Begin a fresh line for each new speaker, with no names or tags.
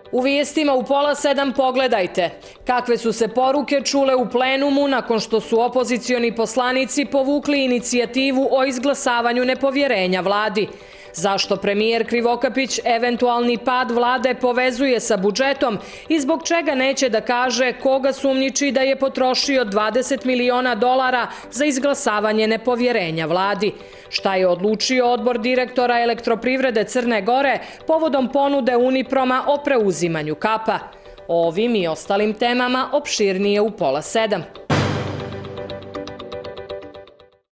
U vijestima u 6:30 pogledajte kakve su se poruke čule u plenumu nakon što su opozicioni poslanici povukli inicijativu o izglasavanju nepovjerenja vladi. Zašto premijer Krivokapić eventualni pad vlade povezuje sa budžetom i zbog čega neće da kaže koga sumnjiči da je potrošio $20 miliona za izglasavanje nepovjerenja vladi? Šta je odlučio odbor direktora Elektroprivrede Crne Gore povodom ponude Uniproma o preuzimanju Kapa? O ovim i ostalim temama opširnije u 6:30.